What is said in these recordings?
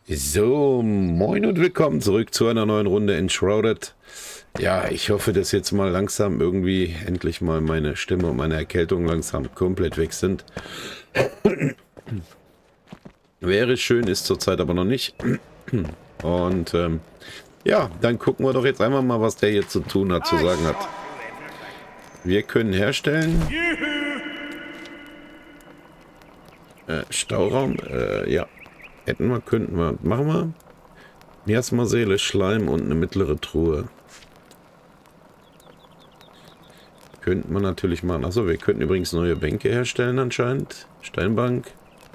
So, moin und willkommen zurück zu einer neuen Runde Enshrouded. Ja, ich hoffe, dass jetzt mal langsam irgendwie endlich mal meine Stimme und meine Erkältung langsam komplett weg sind. Wäre schön, ist zurzeit aber noch nicht. Und ja, dann gucken wir doch jetzt einmal mal, was der hier zu tun hat, zu sagen hat. Wir können herstellen. Stauraum, ja. Hätten wir, könnten wir. Machen wir. Miasma Seele, Schleim und eine mittlere Truhe. Könnten wir natürlich machen. Achso, wir könnten übrigens neue Bänke herstellen anscheinend. Steinbank.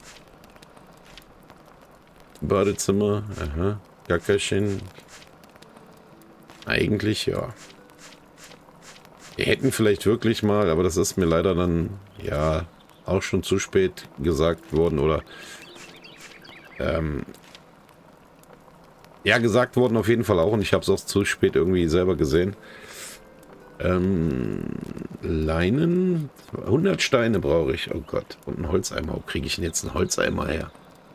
Badezimmer. Aha. Gackerchen. Eigentlich ja. Wir hätten vielleicht wirklich mal, aber das ist mir leider dann ja auch schon zu spät gesagt worden oder ja, gesagt worden auf jeden Fall auch und ich habe es auch zu spät irgendwie selber gesehen. Leinen, 100 Steine brauche ich. Oh Gott, und ein Holzeimer. Wo kriege ich denn jetzt einen Holzeimer her?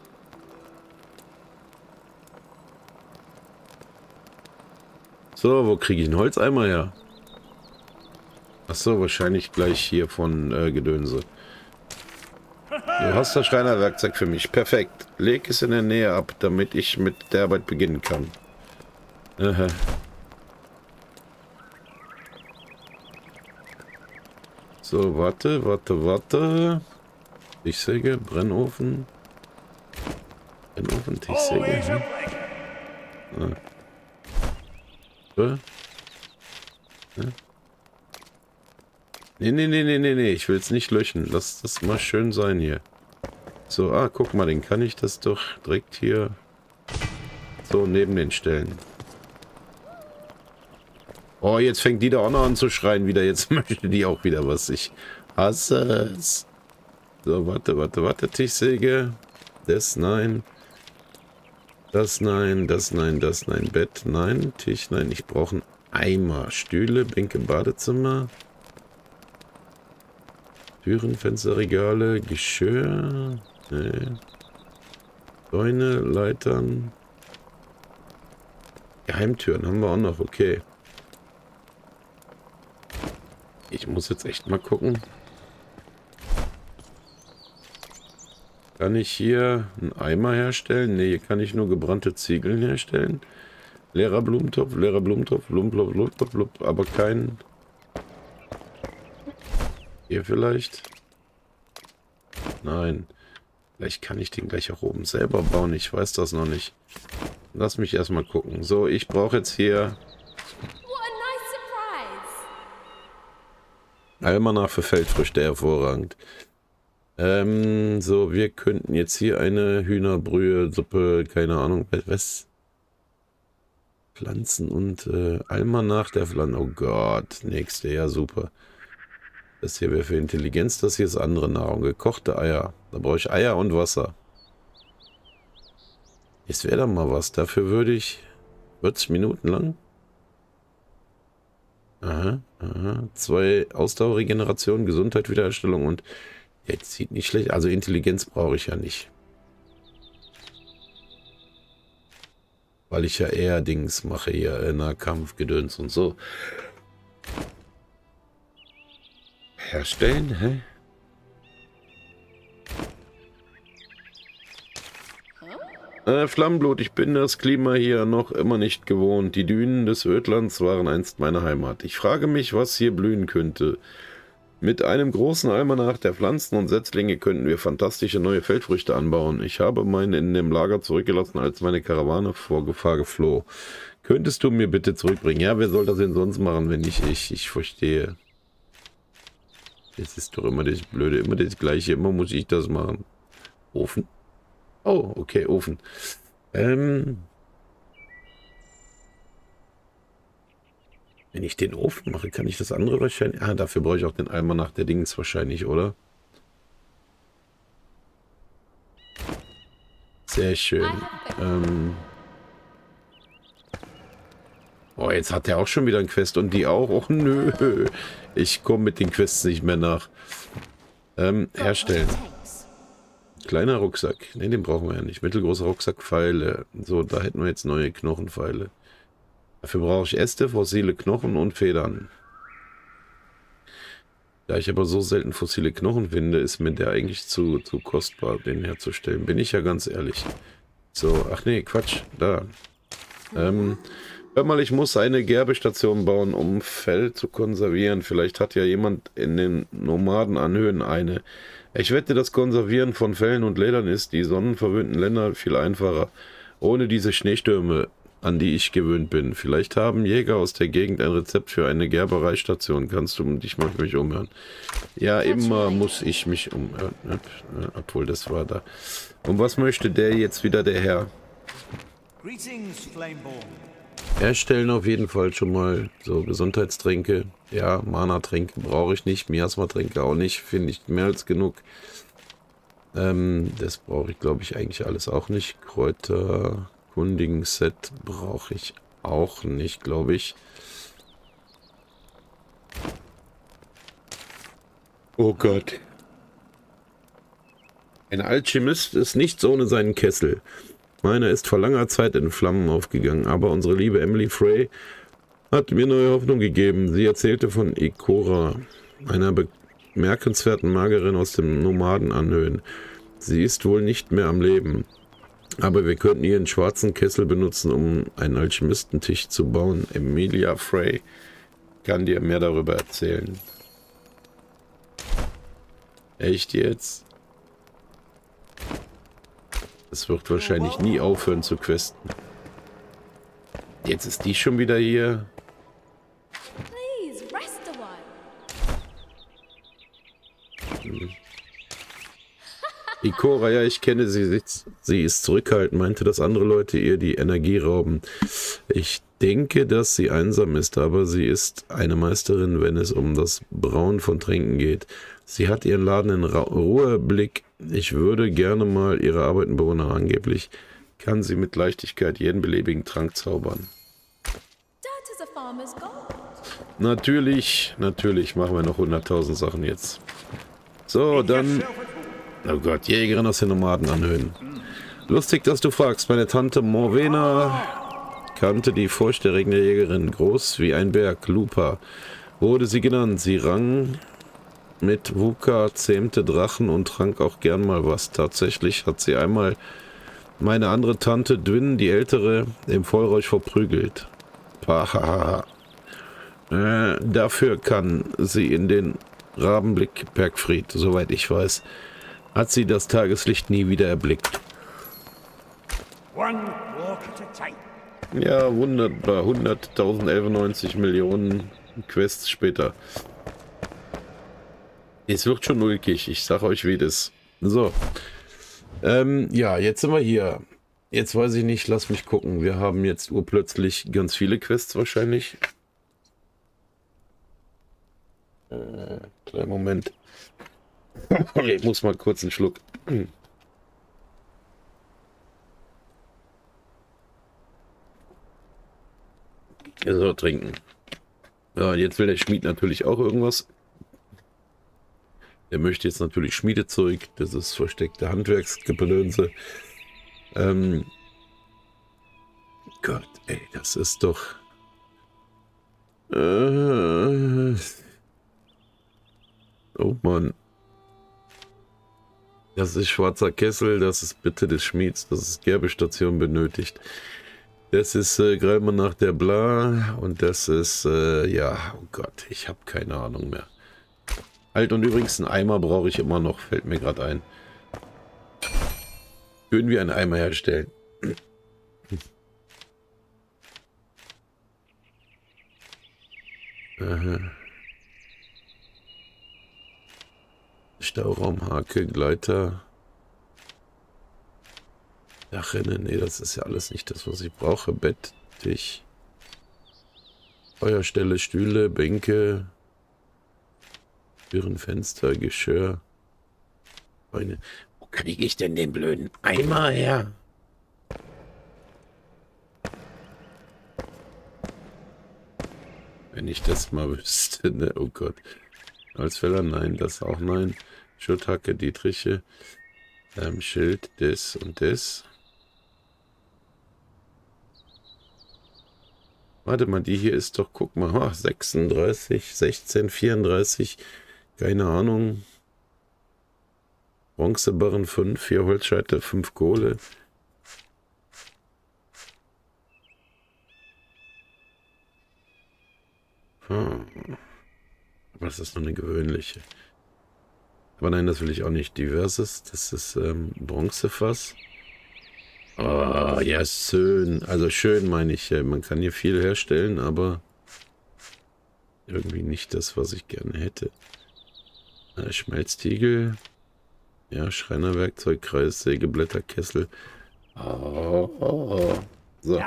So, wo kriege ich einen Holzeimer her? Achso, wahrscheinlich gleich hier von Gedönse. Du hast das Schreinerwerkzeug für mich. Perfekt. Leg es in der Nähe ab, damit ich mit der Arbeit beginnen kann. Aha. So, warte. Tischsäge, Brennofen. Tischsäge. Hm. So. Ja. Nee. Ich will es nicht löschen. Lass das mal schön sein hier. So, guck mal, den kann ich das doch direkt hier so neben den stellen. Oh, jetzt fängt die da auch noch an zu schreien wieder. Jetzt möchte die auch wieder was. Ich hasse es. So, warte. Tischsäge. Das nein. Das nein. Bett nein. Tisch nein. Ich brauche einen Eimer. Stühle, Bänke, Badezimmer. Türen, Fenster, Regale, Geschirr. Nee. Zäune, Leitern. Geheimtüren haben wir auch noch, okay. Ich muss jetzt echt mal gucken. Kann ich hier einen Eimer herstellen? Ne, hier kann ich nur gebrannte Ziegeln herstellen. Leerer Blumentopf, blub, aber kein... Hier vielleicht? Nein. Vielleicht kann ich den gleich auch oben selber bauen. Ich weiß das noch nicht. Lass mich erstmal gucken. So, ich brauche jetzt hier... Almanach für Feldfrüchte, hervorragend. So, wir könnten jetzt hier eine Hühnerbrühe, Suppe, keine Ahnung, was? Pflanzen und Almanach der Pflanzen. Oh Gott, nächste, ja super. Das hier wäre für Intelligenz, das hier ist andere Nahrung. Gekochte Eier. Da brauche ich Eier und Wasser. Jetzt wäre da mal was. Dafür würde ich 40 Minuten lang. Aha. 2 Ausdauerregeneration, Gesundheit, Wiederherstellung und jetzt sieht nicht schlecht. Also Intelligenz brauche ich ja nicht. Weil ich ja eher Dings mache hier. Nahkampf, Gedöns und so. Herstellen, hä? Flammenblut, ich bin das Klima hier noch immer nicht gewohnt. Die Dünen des Ödlands waren einst meine Heimat. Ich frage mich, was hier blühen könnte. Mit einem großen Almanach der Pflanzen und Setzlinge könnten wir fantastische neue Feldfrüchte anbauen. Ich habe meinen in dem Lager zurückgelassen, als meine Karawane vor Gefahr gefloh. Könntest du mir bitte zurückbringen? Ja, wer soll das denn sonst machen, wenn nicht ich? Ich verstehe. Es ist doch immer das Blöde, immer das Gleiche. Immer muss ich das machen. Ofen? Oh, okay, Ofen. Wenn ich den Ofen mache, kann ich das andere wahrscheinlich... dafür brauche ich auch den Almanach der Dings wahrscheinlich, oder? Sehr schön. Oh, jetzt hat er auch schon wieder ein Quest und die auch. Och nö. Ich komme mit den Quests nicht mehr nach. Herstellen. Kleiner Rucksack. Ne, den brauchen wir ja nicht. Mittelgroßer Rucksack, Pfeile. So, da hätten wir jetzt neue Knochenpfeile. Dafür brauche ich Äste, fossile Knochen und Federn. Da ich aber so selten fossile Knochen finde, ist mir der eigentlich zu kostbar, den herzustellen. Bin ich ja ganz ehrlich. So, ach nee, Quatsch. Da. Hör mal, ich muss eine Gerbestation bauen, um Fell zu konservieren. Vielleicht hat ja jemand in den Nomadenanhöhen eine. Ich wette, das Konservieren von Fellen und Ledern ist die sonnenverwöhnten Länder viel einfacher. Ohne diese Schneestürme, an die ich gewöhnt bin. Vielleicht haben Jäger aus der Gegend ein Rezept für eine Gerbereistation. Kannst du dich mal für mich umhören? Ja, immer muss ich mich umhören. Obwohl, das war da. Und was möchte der jetzt wieder, der Herr? Herstellen auf jeden Fall schon mal so Gesundheitstränke. Ja, Mana-Tränke brauche ich nicht. Miasma-Tränke auch nicht. Finde ich mehr als genug. Das brauche ich, glaube ich, eigentlich alles auch nicht. Kräuter, Kundigen-Set brauche ich auch nicht, glaube ich. Oh Gott. Ein Alchemist ist nichts ohne seinen Kessel. Meiner ist vor langer Zeit in Flammen aufgegangen, aber unsere liebe Emily Frey hat mir neue Hoffnung gegeben. Sie erzählte von Ikora, einer bemerkenswerten Magerin aus dem Nomadenanhöhen. Sie ist wohl nicht mehr am Leben, aber wir könnten ihren schwarzen Kessel benutzen, um einen Alchemistentisch zu bauen. Emilia Frey kann dir mehr darüber erzählen. Echt jetzt? Es wird wahrscheinlich nie aufhören zu questen. Jetzt ist die schon wieder hier. Ikora, ja, ich kenne sie. Sie ist zurückhaltend, meinte, dass andere Leute ihr die Energie rauben. Ich denke, dass sie einsam ist, aber sie ist eine Meisterin, wenn es um das Brauen von Tränken geht. Sie hat ihren Laden in Ruheblick. Ich würde gerne mal ihre Arbeiten bewundern. Angeblich kann sie mit Leichtigkeit jeden beliebigen Trank zaubern. Natürlich machen wir noch 100.000 Sachen jetzt. So, dann... Oh Gott, Jägerin aus den Nomadenanhöhen. Lustig, dass du fragst. Meine Tante Morvena kannte die furchterregende Jägerin. Groß wie ein Berg, Lupa, wurde sie genannt. Sie rang mit Wuka, zähmte Drachen und trank auch gern mal was. Tatsächlich hat sie einmal meine andere Tante Dwin, die ältere, im Feuerrausch verprügelt. Pahaha. Dafür kann sie in den Rabenblick Bergfried, soweit ich weiß, hat sie das Tageslicht nie wieder erblickt. Ja, wunderbar. 100.091 Millionen Quests später. Es wird schon ulkig, ich sag euch wie das. So. Ja, jetzt sind wir hier. Jetzt weiß ich nicht, lass mich gucken. Wir haben jetzt urplötzlich ganz viele Quests wahrscheinlich. Kleinen Moment. Ich muss mal kurz einen Schluck. So, trinken. Ja, jetzt will der Schmied natürlich auch irgendwas. Der möchte jetzt natürlich Schmiedezeug. Das ist versteckte Handwerksgepelönse. Gott, ey, das ist doch... Oh Mann. Das ist schwarzer Kessel, das ist Bitte des Schmieds, das ist Gerbestation benötigt. Das ist greif mal nach der Bla und das ist, ja, oh Gott, ich habe keine Ahnung mehr. Halt, und übrigens einen Eimer brauche ich immer noch, fällt mir gerade ein. Würden wir einen Eimer herstellen? Aha. Stauraumhake, Gleiter, Dachrinne, nee, das ist ja alles nicht das, was ich brauche. Bett, Tisch, Feuerstelle, Stühle, Bänke, Türen, Fenster, Geschirr. Beine. Wo kriege ich denn den blöden Eimer her? Wenn ich das mal wüsste, ne? Oh Gott. Als Feller, nein, das auch nein. Schutthacke, Dietriche. Schild, das und das. Warte mal, die hier ist doch, guck mal, 36, 16, 34, keine Ahnung. Bronzebarren 5, 4 Holzscheite, 5 Kohle. Ah. Aber das ist nur eine gewöhnliche. Aber nein, das will ich auch nicht. Diverses, das ist Bronzefass. Ah, ja, schön. Also schön meine ich. Man kann hier viel herstellen, aber irgendwie nicht das, was ich gerne hätte. Schmelztiegel. Ja, Schreinerwerkzeug, Kreis, Sägeblätter, Kessel. Oh. So.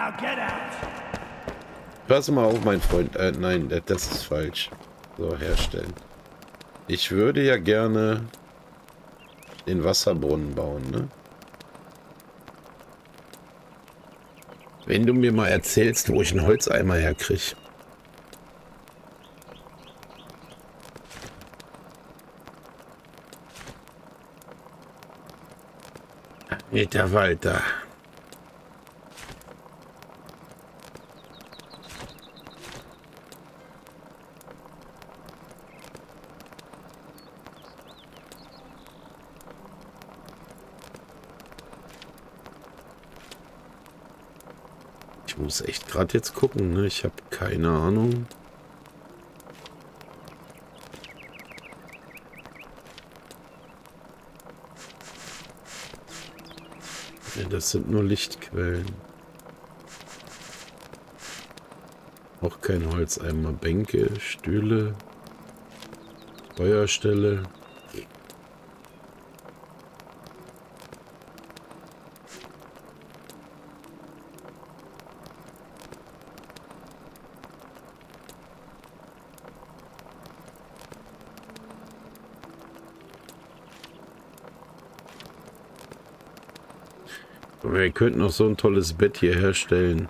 Pass mal auf, mein Freund. Nein, das ist falsch. So, herstellen. Ich würde ja gerne den Wasserbrunnen bauen, ne? Wenn du mir mal erzählst, wo ich einen Holzeimer herkriege. Meter weiter. Ich muss echt gerade jetzt gucken, ne? Ich habe keine Ahnung. Ja, das sind nur Lichtquellen. Auch kein Holzeimer. Bänke, Stühle, Feuerstelle. Wir könnten noch so ein tolles Bett hier herstellen.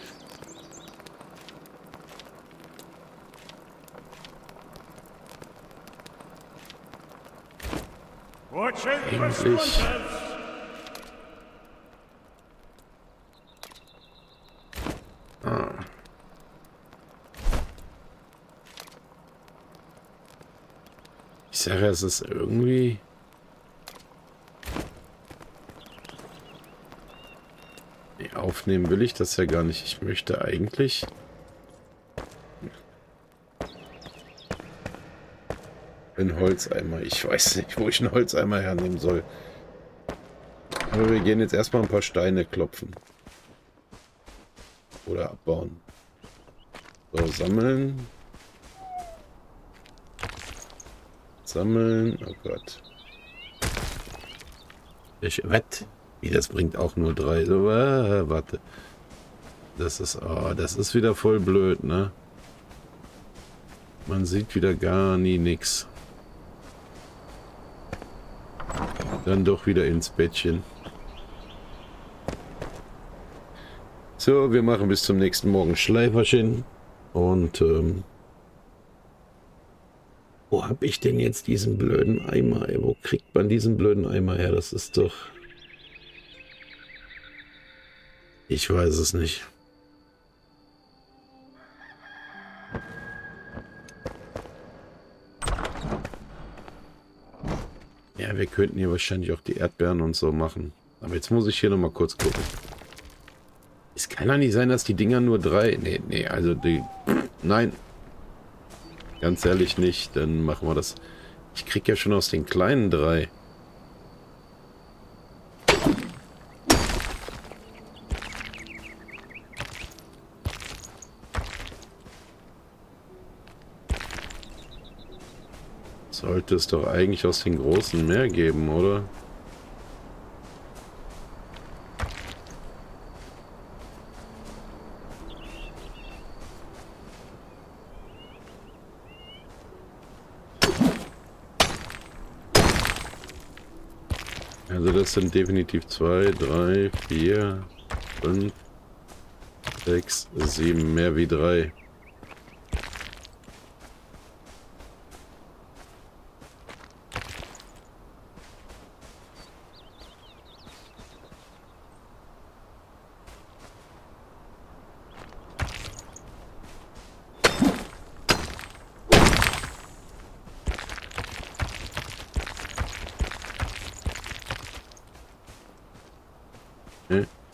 Eigentlich. Ich sage, es ist irgendwie... Aufnehmen will ich das ja gar nicht. Ich möchte eigentlich... Ein Holzeimer. Ich weiß nicht, wo ich einen Holzeimer hernehmen soll. Aber wir gehen jetzt erstmal ein paar Steine klopfen. Oder abbauen. So, sammeln. Sammeln. Oh Gott. Was? Wie, das bringt auch nur 3. So, warte. Das ist wieder voll blöd, ne? Man sieht wieder gar nie nix. Dann doch wieder ins Bettchen. So, wir machen bis zum nächsten Morgen Schleiferchen. Und, wo habe ich denn jetzt diesen blöden Eimer? Ey, wo kriegt man diesen blöden Eimer her? Das ist doch... Ich weiß es nicht. Ja, wir könnten hier wahrscheinlich auch die Erdbeeren und so machen. Aber jetzt muss ich hier nochmal kurz gucken. Es kann doch nicht sein, dass die Dinger nur 3... Nee, also die... Nein. Ganz ehrlich nicht. Dann machen wir das... Ich krieg ja schon aus den kleinen 3. Sollte es doch eigentlich aus den großen mehr geben, oder? Also das sind definitiv 2, 3, 4, 5, 6, 7, mehr wie 3.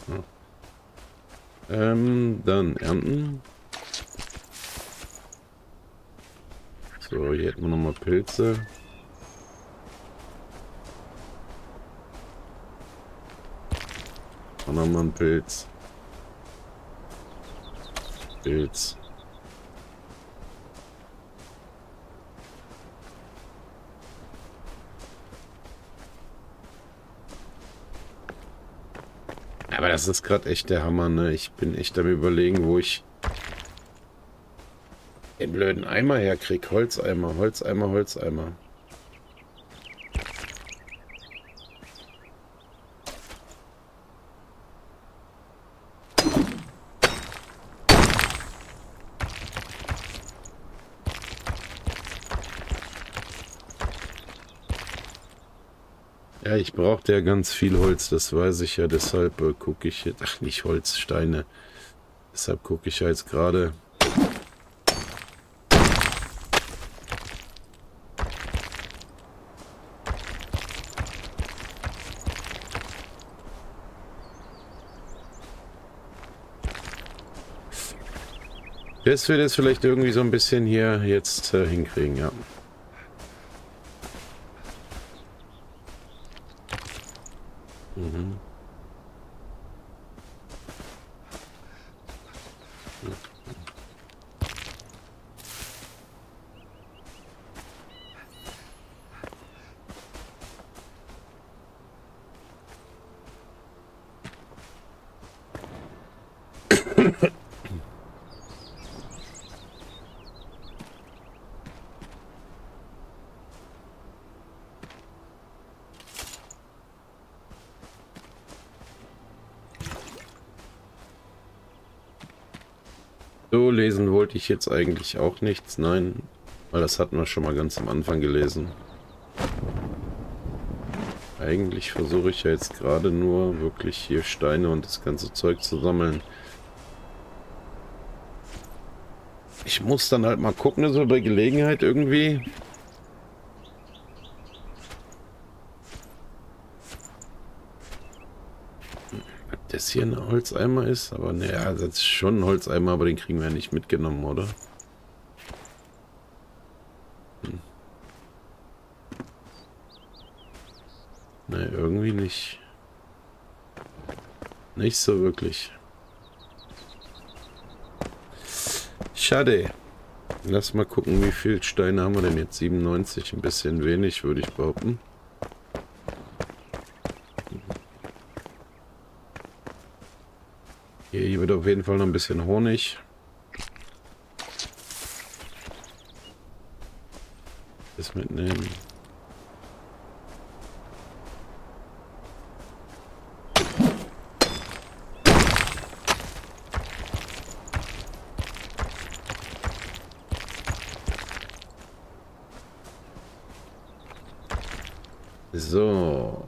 Dann ernten. So, hier hätten wir nochmal Pilze. Dann haben wir einen Pilz. Pilz. Aber das ist gerade echt der Hammer, ne? Ich bin echt am Überlegen, wo ich den blöden Eimer herkrieg. Holzeimer, Holzeimer, Holzeimer. Ja, ich brauchte ja ganz viel Holz, das weiß ich ja, deshalb gucke ich jetzt, ach nicht Holz, Steine. Deshalb gucke ich ja jetzt gerade. Das wird es vielleicht irgendwie so ein bisschen hier jetzt hinkriegen, ja. Mhm. So, lesen wollte ich jetzt eigentlich auch nichts, nein, weil das hatten wir schon mal ganz am Anfang gelesen. Eigentlich versuche ich ja jetzt gerade nur wirklich hier Steine und das ganze Zeug zu sammeln. Ich muss dann halt mal gucken, so bei Gelegenheit irgendwie. Ob das hier ein Holzeimer ist, aber naja, das ist schon ein Holzeimer, aber den kriegen wir ja nicht mitgenommen, oder? Ne, irgendwie nicht. Nicht so wirklich. Schade. Lass mal gucken, wie viel Steine haben wir denn jetzt? 97, ein bisschen wenig, würde ich behaupten. Hier wird auf jeden Fall noch ein bisschen Honig. Das mitnehmen. So.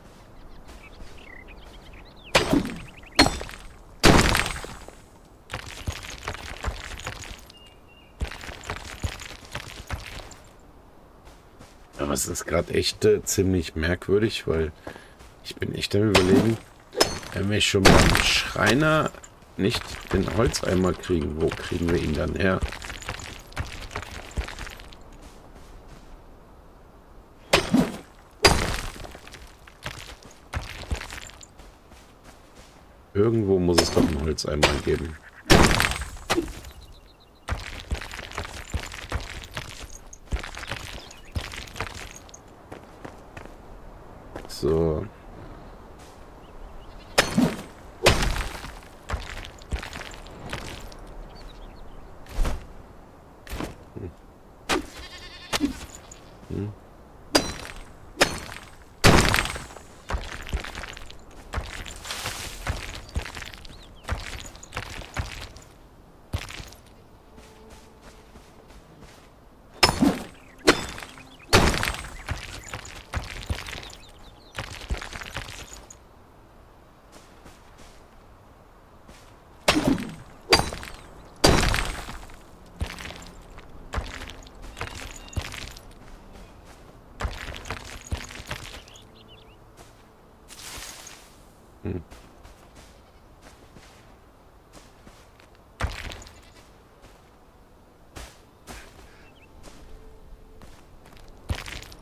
Aber es ist gerade echt ziemlich merkwürdig, weil ich bin echt am Überlegen, wenn wir schon beim Schreiner nicht den Holzeimer kriegen, wo kriegen wir ihn dann her? Irgendwo muss es doch einen Holzeimer geben. So. Hm.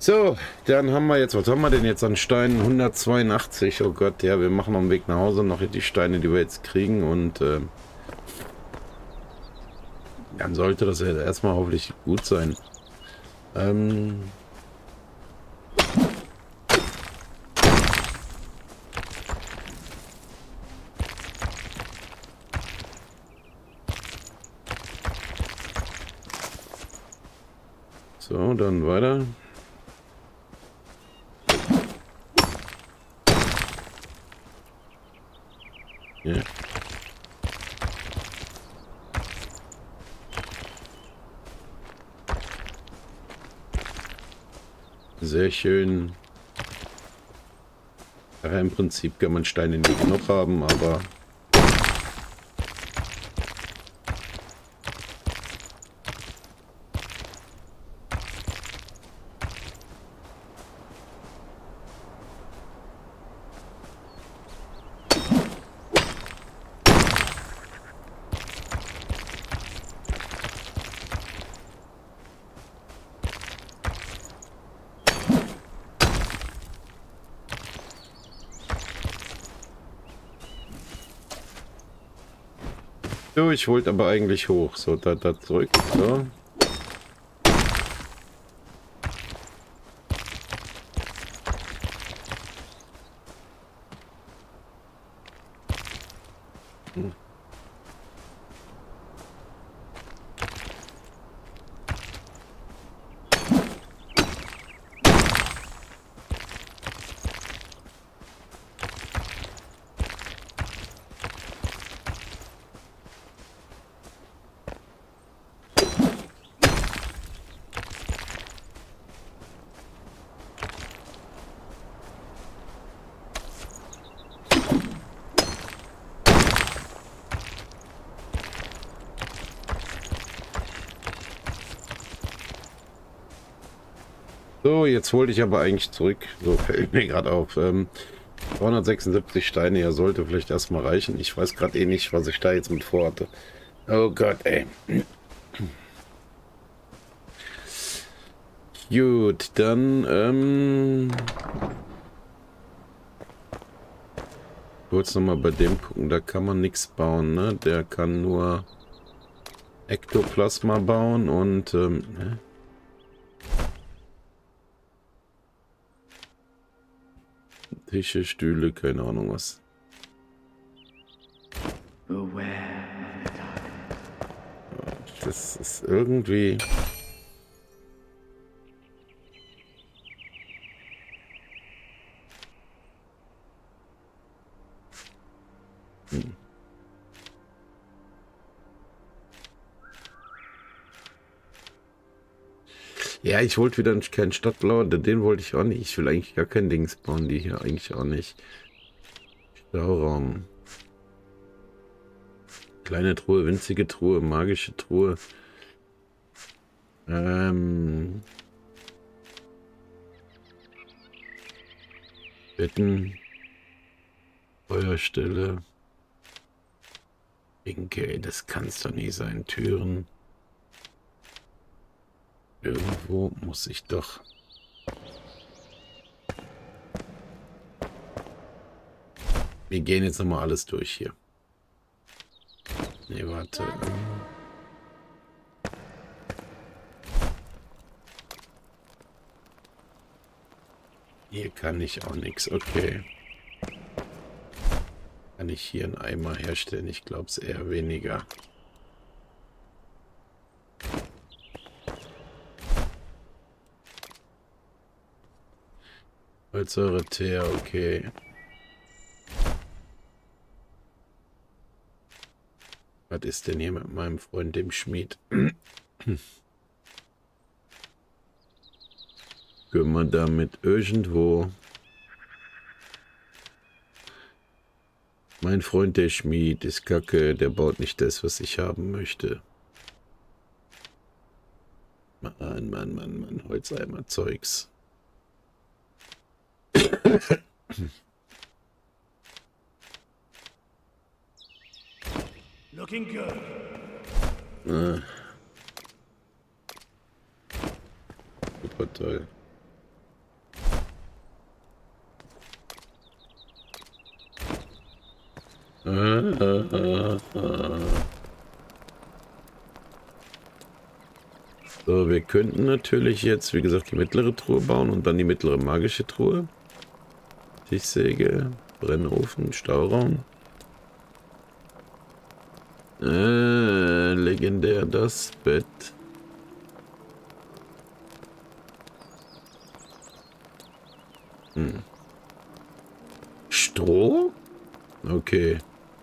So, dann haben wir jetzt, was haben wir denn jetzt an Steinen? 182, oh Gott, ja, wir machen auf dem Weg nach Hause noch die Steine, die wir jetzt kriegen und dann sollte das ja erstmal hoffentlich gut sein. So, dann weiter. Ja. Sehr schön. Ja, im Prinzip kann man Steine nicht genug haben, aber so, ich wollte aber eigentlich hoch. So, da zurück. So. So, jetzt wollte ich aber eigentlich zurück. So fällt mir gerade auf. 376 Steine, ja, sollte vielleicht erstmal reichen. Ich weiß gerade eh nicht, was ich da jetzt mit vorhatte. Oh Gott, ey. Gut, dann kurz nochmal bei dem gucken, da kann man nichts bauen, ne? Der kann nur Ektoplasma bauen und Tische, Stühle, keine Ahnung was. Das ist irgendwie... Ja, ich wollte wieder keinen Stadtblau, den wollte ich auch nicht. Ich will eigentlich gar kein Dings bauen, die hier eigentlich auch nicht. Stauraum. Kleine Truhe, winzige Truhe, magische Truhe. Betten. Feuerstelle. Winke, das kann's doch nicht sein. Türen. Irgendwo muss ich doch... Wir gehen jetzt nochmal alles durch hier. Nee, warte. Hier kann ich auch nichts. Okay. Kann ich hier einen Eimer herstellen? Ich glaube es eher weniger. Holzsäure, Teer, okay. Was ist denn hier mit meinem Freund, dem Schmied? Können wir damit irgendwo... Mein Freund, der Schmied, ist kacke. Der baut nicht das, was ich haben möchte. Mann. Holzeimer-Zeugs. Looking good. Super toll. So, wir könnten natürlich jetzt, wie gesagt, die mittlere Truhe bauen und dann die mittlere magische Truhe. Tischsäge, Brennofen, Stauraum. Legendär das Bett. Stroh? Okay.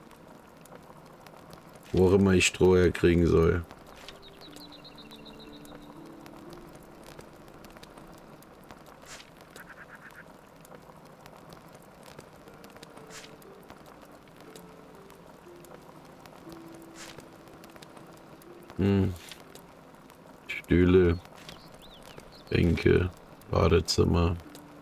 Wo auch immer ich Stroh herkriegen soll. Stühle, Bänke, Badezimmer,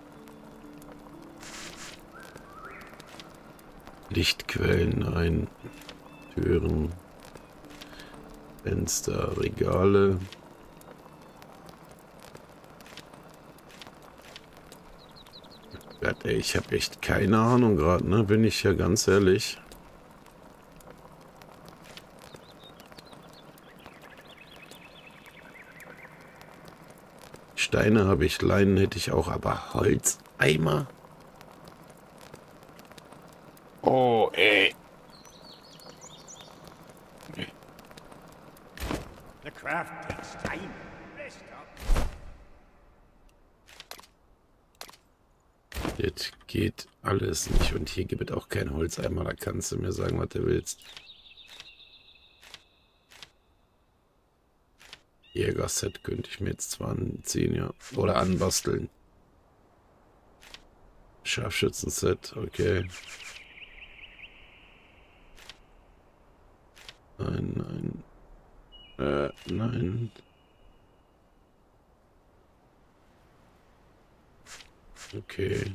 Lichtquellen ein, Türen, Fenster, Regale. Gott, ey, ich habe echt keine Ahnung gerade, ne? Bin ich ja ganz ehrlich. Steine habe ich, Leinen hätte ich auch, aber Holzeimer? Oh, ey. The craft takes time. Rest up. Das geht alles nicht. Und hier gibt es auch keinen Holzeimer. Da kannst du mir sagen, was du willst. Jägerset könnte ich mir jetzt zwar anziehen, ja. Oder anbasteln. Scharfschützenset, okay. Nein, nein. Nein. Okay.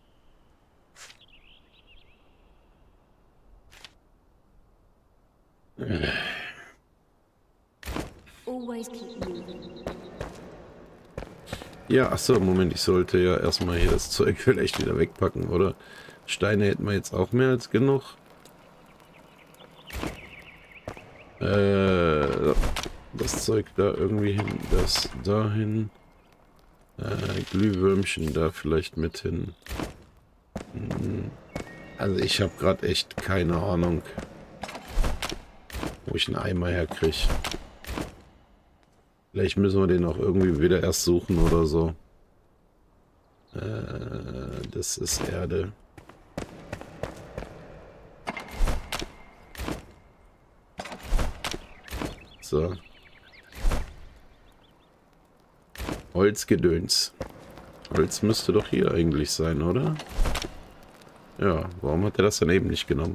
Ja, achso, Moment, ich sollte ja erstmal hier das Zeug vielleicht wieder wegpacken, oder? Steine hätten wir jetzt auch mehr als genug. Das Zeug da irgendwie hin, das dahin. Glühwürmchen da vielleicht mit hin. Also ich habe gerade echt keine Ahnung, wo ich einen Eimer herkriege. Vielleicht müssen wir den auch irgendwie wieder erst suchen oder so. Das ist Erde. So. Holzgedöns. Holz müsste doch hier eigentlich sein, oder? Ja, warum hat er das dann eben nicht genommen?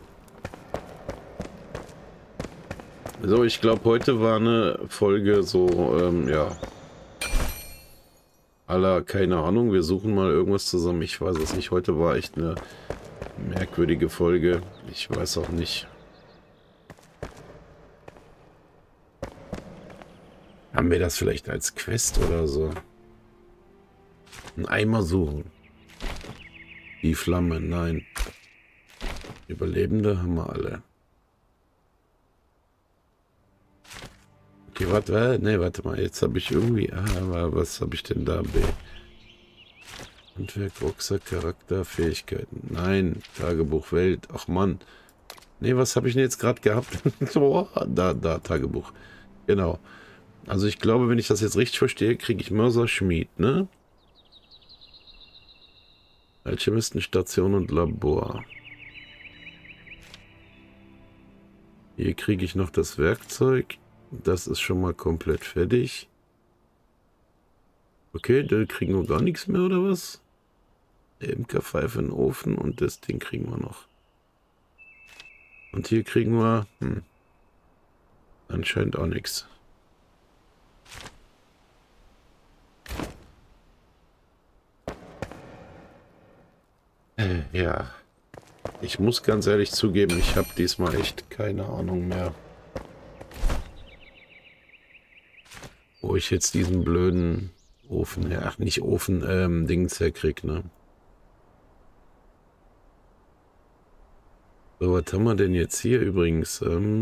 So, ich glaube, heute war eine Folge so, ja. Aller, keine Ahnung, wir suchen mal irgendwas zusammen. Ich weiß es nicht. Heute war echt eine merkwürdige Folge. Ich weiß auch nicht. Haben wir das vielleicht als Quest oder so? Ein Eimer suchen. Die Flamme, nein. Überlebende haben wir alle. Okay, warte, ne, warte mal, jetzt habe ich irgendwie, was habe ich denn da? Handwerk, Rucksack, Charakter, Fähigkeiten. Nein, Tagebuch, Welt, ach Mann. Ne, was habe ich denn jetzt gerade gehabt? Oh, da, Tagebuch. Genau. Also ich glaube, wenn ich das jetzt richtig verstehe, kriege ich Mörserschmied, ne? Alchemistenstation und Labor. Hier kriege ich noch das Werkzeug. Das ist schon mal komplett fertig. Okay, da kriegen wir gar nichts mehr, oder was? Imkerpfeife in den Ofen und das Ding kriegen wir noch. Und hier kriegen wir anscheinend auch nichts. Ja. Ich muss ganz ehrlich zugeben, ich habe diesmal echt keine Ahnung mehr, wo ich jetzt diesen blöden Ofen her, ach nicht Ofen, Dings herkrieg, ne? So, was haben wir denn jetzt hier übrigens?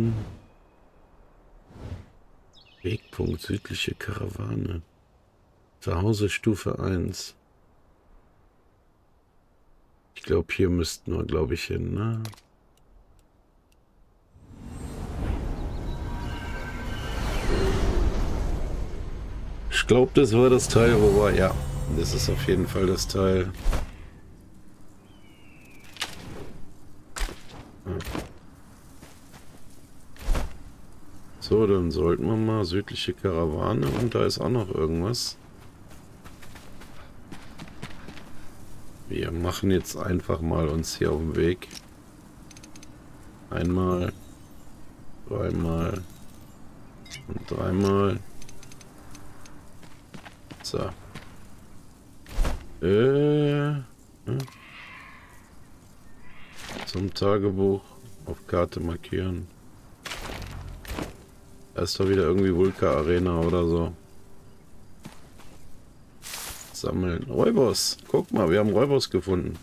Wegpunkt südliche Karawane. Zuhause Stufe 1. Ich glaube, hier müssten wir, glaube ich, hin, ne? Ich glaube, das war das Teil, wo wir... Ja, das ist auf jeden Fall das Teil. Ja. So, dann sollten wir mal südliche Karawane und da ist auch noch irgendwas. Wir machen jetzt einfach mal uns hier auf den Weg. Einmal, zweimal und dreimal. So. Zum Tagebuch auf Karte markieren. Da ist doch wieder irgendwie Vulka Arena oder so. Sammeln. Räubers. Guck mal, wir haben Räubers gefunden.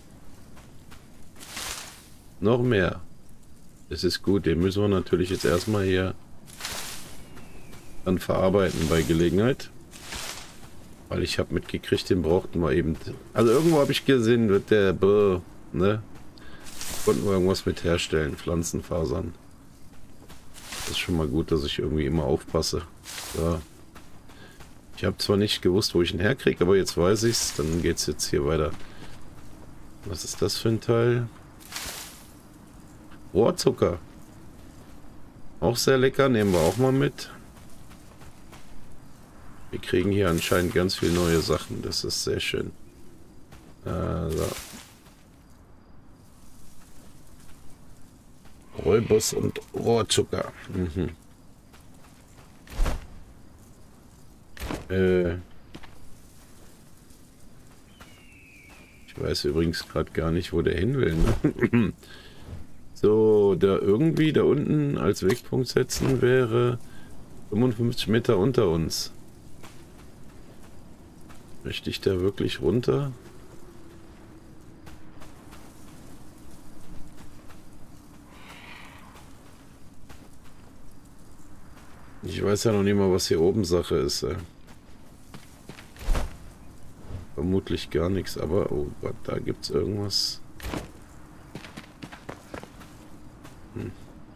Noch mehr. Das ist gut. Den müssen wir natürlich jetzt erstmal hier dann verarbeiten bei Gelegenheit. Weil ich habe mitgekriegt, den brauchten wir eben. Also irgendwo habe ich gesehen, wird der ne? Konnten wir irgendwas mit herstellen. Pflanzenfasern. Das ist schon mal gut, dass ich irgendwie immer aufpasse. So. Ich habe zwar nicht gewusst, wo ich ihn herkriege, aber jetzt weiß ich's. Dann geht's jetzt hier weiter. Was ist das für ein Teil? Rohrzucker. Auch sehr lecker, nehmen wir auch mal mit. Wir kriegen hier anscheinend ganz viele neue Sachen. Das ist sehr schön. So. Räubers und Rohrzucker. Mhm. Ich weiß übrigens gerade gar nicht, wo der hin will. Ne? So, da irgendwie da unten als Wegpunkt setzen wäre 55 Meter unter uns. Möchte ich da wirklich runter? Ich weiß ja noch nicht mal, was hier oben Sache ist. Vermutlich gar nichts, aber oh Gott, da gibt es irgendwas. Hm.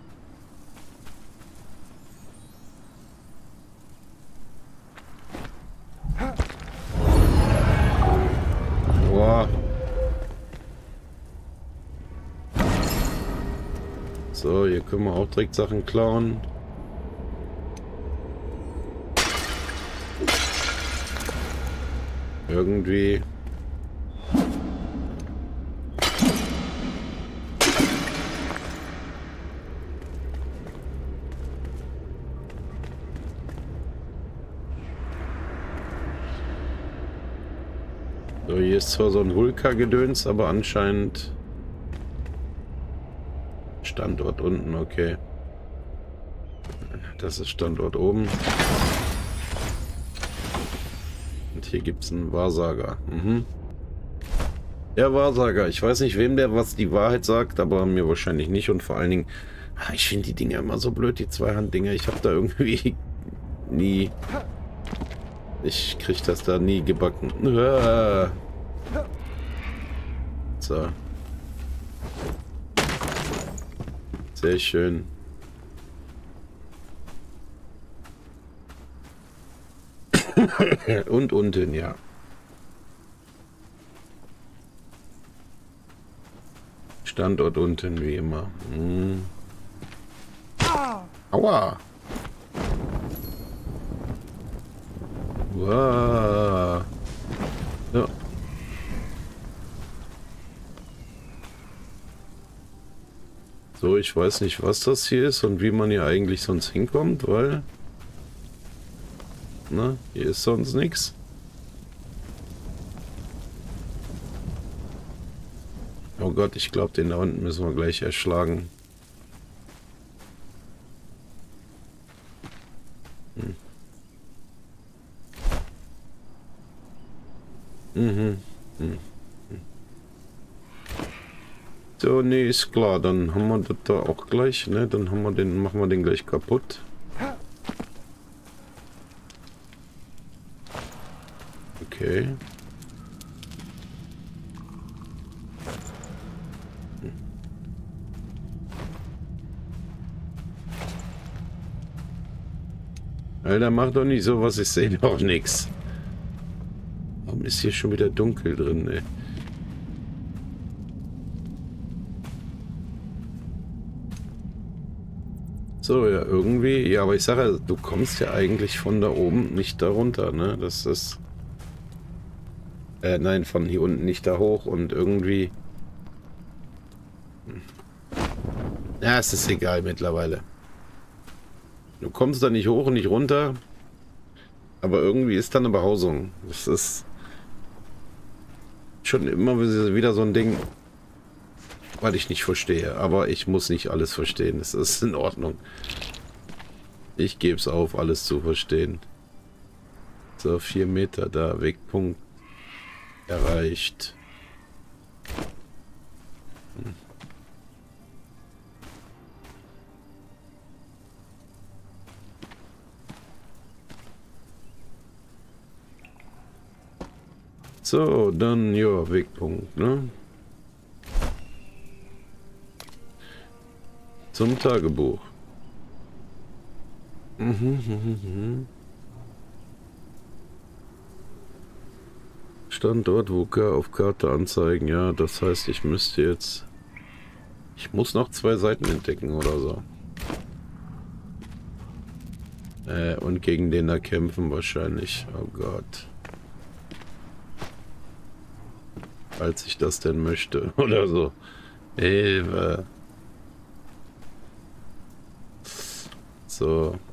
Boah. So, hier können wir auch direkt Sachen klauen. Irgendwie. So, hier ist zwar so ein Vulka-Gedöns, aber anscheinend Standort unten, okay. Das ist Standort oben. Und hier gibt es einen Wahrsager. Mhm. Der Wahrsager. Ich weiß nicht, wem der was die Wahrheit sagt, aber mir wahrscheinlich nicht. Und vor allen Dingen, ich finde die Dinger immer so blöd, die Zweihand-Dinger. Ich habe da irgendwie nie... Ich kriege das da nie gebacken. So. Sehr schön. Und unten, ja. Standort unten, wie immer. Hm. Aua! Wow. Ja. So, ich weiß nicht, was das hier ist und wie man hier eigentlich sonst hinkommt, weil... Na, hier ist sonst nichts. Oh Gott, ich glaube, den da unten müssen wir gleich erschlagen. Hm. Mhm. Hm. So, nee, ist klar. Dann haben wir das da auch gleich, ne? Dann haben wir den, machen wir den gleich kaputt. Okay. Alter, mach doch nicht sowas, ich sehe doch nichts. Warum ist hier schon wieder dunkel drin, ey? So, ja, irgendwie. Ja, aber ich sage ja, du kommst ja eigentlich von da oben nicht da runter, ne? Das ist... nein, von hier unten nicht da hoch und irgendwie... Ja, es ist egal mittlerweile. Du kommst da nicht hoch und nicht runter, aber irgendwie ist da eine Behausung. Das ist schon immer wieder so ein Ding, was ich nicht verstehe. Aber ich muss nicht alles verstehen. Das ist in Ordnung. Ich gebe es auf, alles zu verstehen. So, 4 Meter da, Wegpunkt erreicht. So, dann, ja, Wegpunkt, ne? Zum Tagebuch. Standort Wuka auf Karte anzeigen, ja, das heißt, ich müsste jetzt... Ich muss noch 2 Seiten entdecken oder so. Und gegen den da kämpfen wahrscheinlich. Oh Gott. Falls ich das denn möchte. Oder so. Hilfe. So.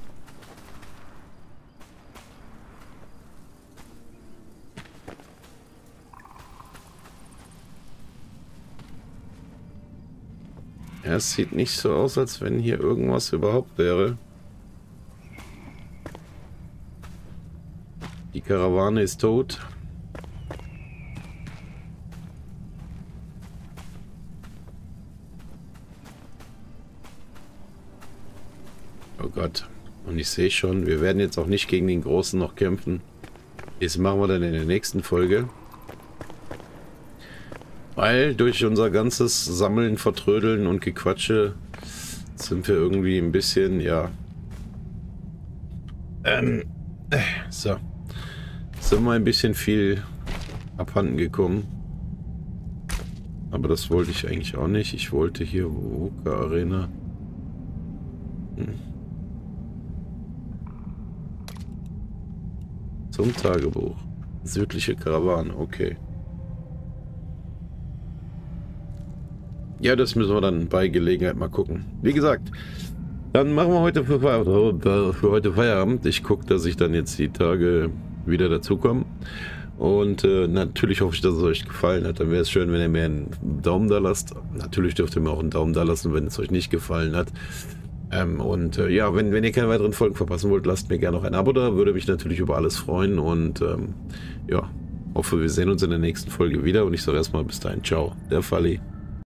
Ja, es sieht nicht so aus, als wenn hier irgendwas überhaupt wäre. Die Karawane ist tot. Oh Gott. Und ich sehe schon, wir werden jetzt auch nicht gegen den Großen noch kämpfen. Das machen wir dann in der nächsten Folge. Weil durch unser ganzes Sammeln, Vertrödeln und Gequatsche sind wir irgendwie ein bisschen, ja... so. Sind wir ein bisschen viel abhanden gekommen. Aber das wollte ich eigentlich auch nicht. Ich wollte hier Wuka Arena. Zum Tagebuch. Südliche Karawane, okay. Ja, das müssen wir dann bei Gelegenheit mal gucken. Wie gesagt, dann machen wir heute für heute Feierabend. Ich gucke, dass ich dann jetzt die Tage wieder dazukomme. Und natürlich hoffe ich, dass es euch gefallen hat. Dann wäre es schön, wenn ihr mir einen Daumen da lasst. Natürlich dürft ihr mir auch einen Daumen da lassen, wenn es euch nicht gefallen hat. Ja, wenn ihr keine weiteren Folgen verpassen wollt, lasst mir gerne noch ein Abo da. Würde mich natürlich über alles freuen. Und ja, hoffe, wir sehen uns in der nächsten Folge wieder. Und ich sage erstmal bis dahin, ciao, der Falli.